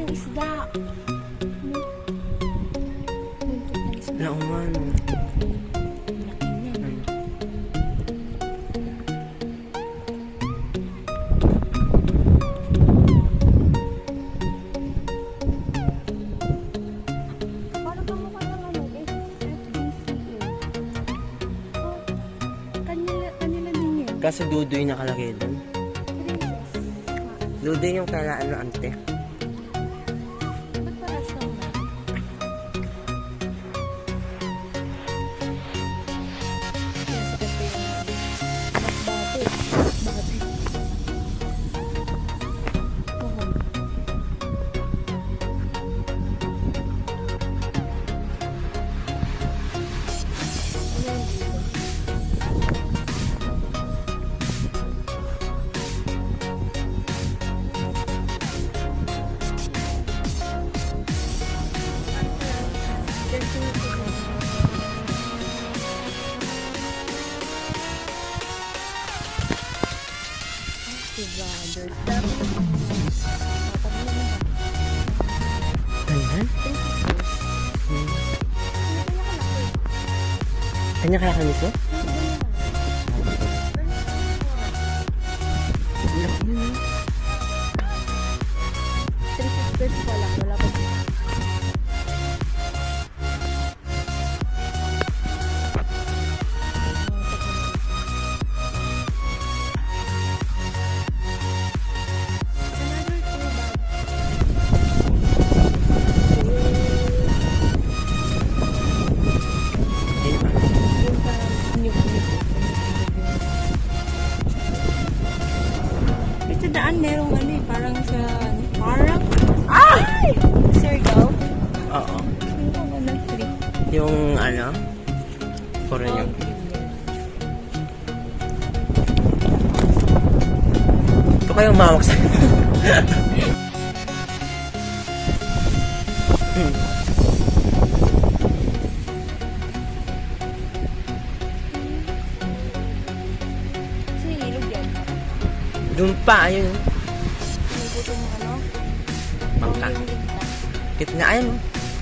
ng isda. Oo nga, no. Kaso Dudoy nakalagay doon. Dudoy yung kailangan na ante. Ba't paras ka ba? Kanya kaya kami ito? Daan merong ano eh, parang sa parang ay! Circle? Oo. Yung ano na tree. Yung ano? Puro yung ito kayong mawak sa doon pa, ayun. Pinibuto mo ano? Bangka. Gitna, ayun.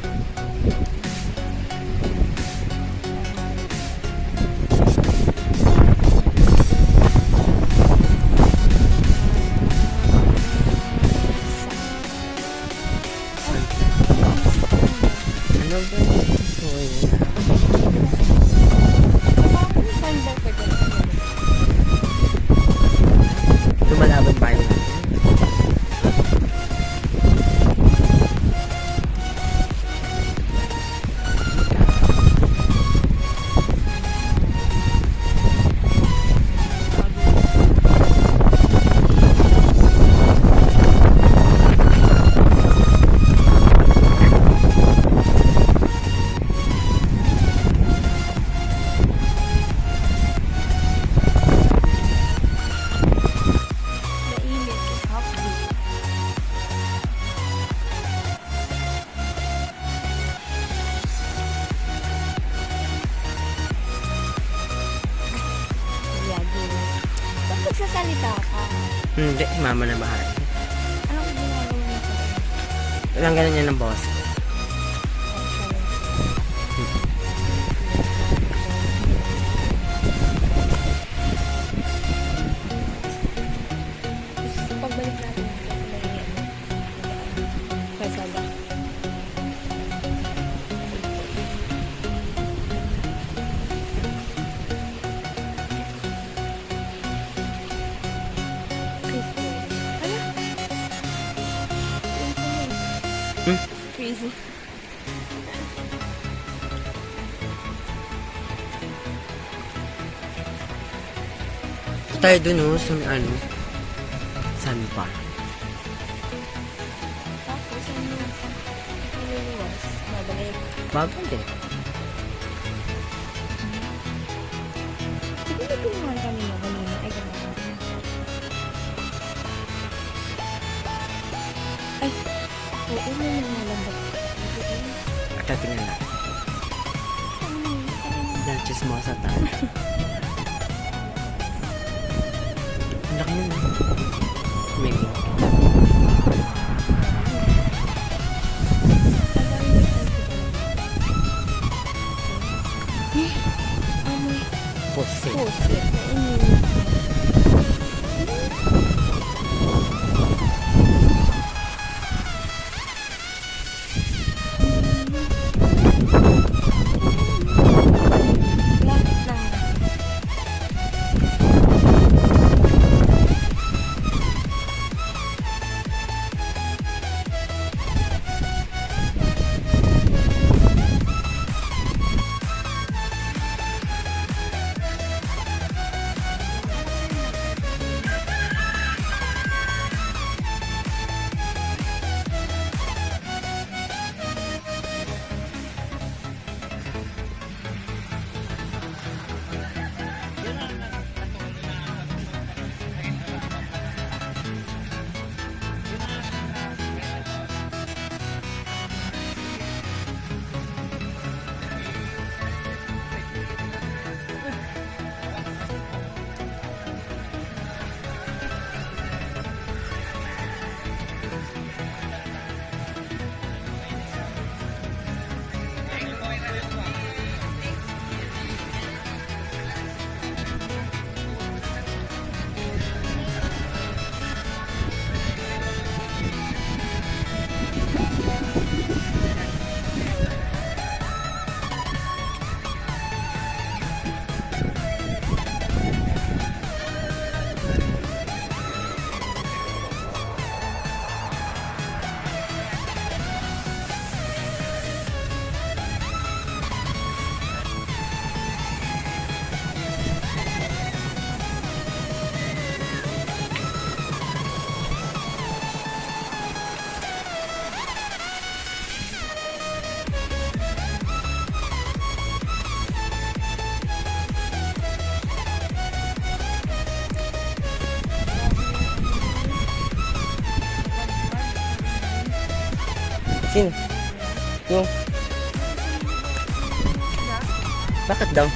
Ano ba yun? So, yun. Lumalaban pa yun. Nagsasalita ka? Hindi, mama na bahay. Anong ginagawa mo sa akin? Ilang ganun yan ng boss. Pagbalik natin kasaba. Crazy. Tayo dun sa ano, saan pa? Tapos, ano yung nililiwas? Babalik. Babalik. Hindi na tulungan kami na kanina. Ay, gano'n. Ay, oo na nalambat. Tatingnan na. Dahil chismosa tayo. Ang laki yun. Mego. Sino? Yung... Bakit daw?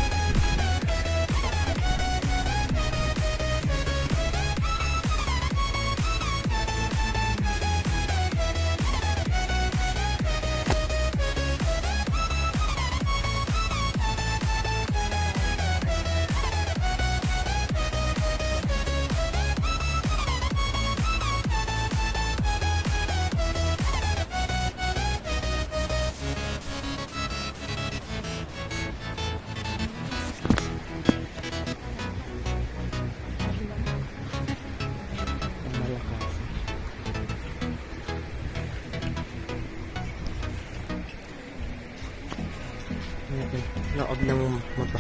Loob ng mapa.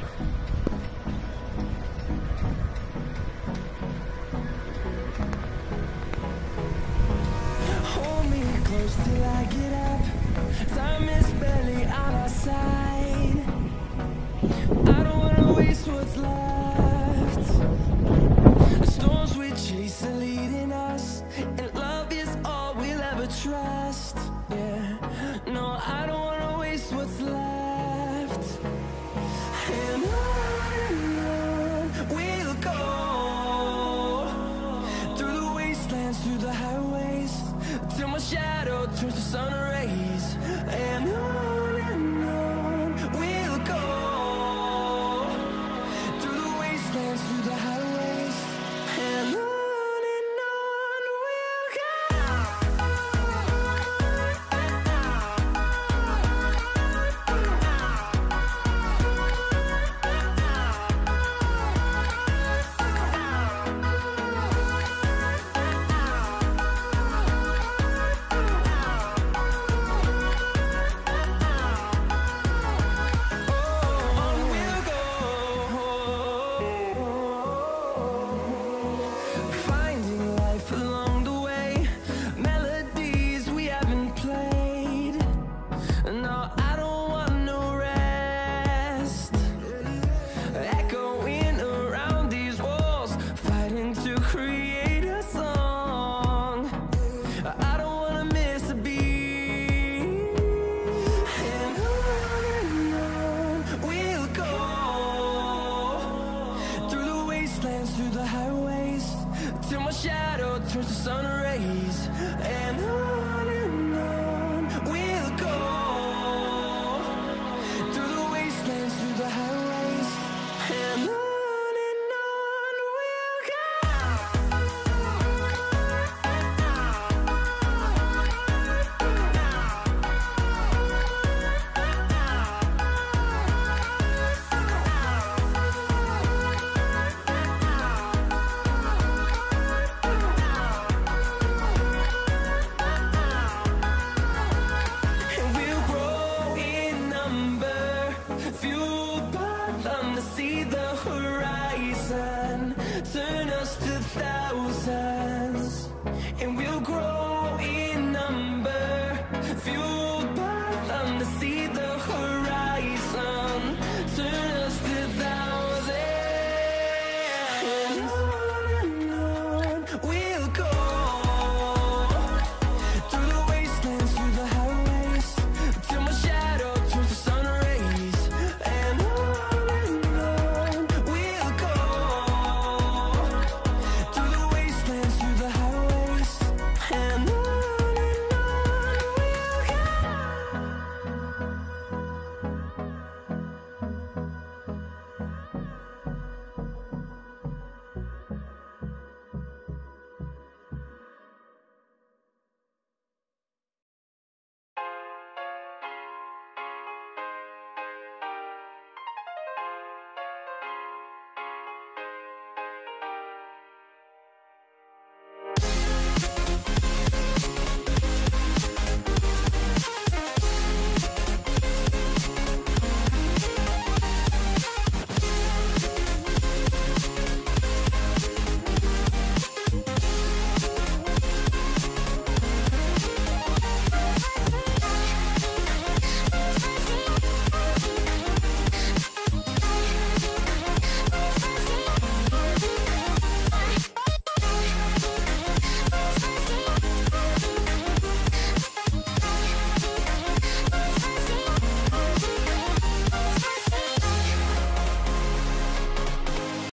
Hold me close till I get up. Time is barely on our side. I don't wanna waste what's left. The storms we chase are leading us, and love is all we'll ever trust. Yeah, no, I don't wanna waste what's left. And on we'll go, through the wastelands, through the highways, till my shadow turns to sun rays.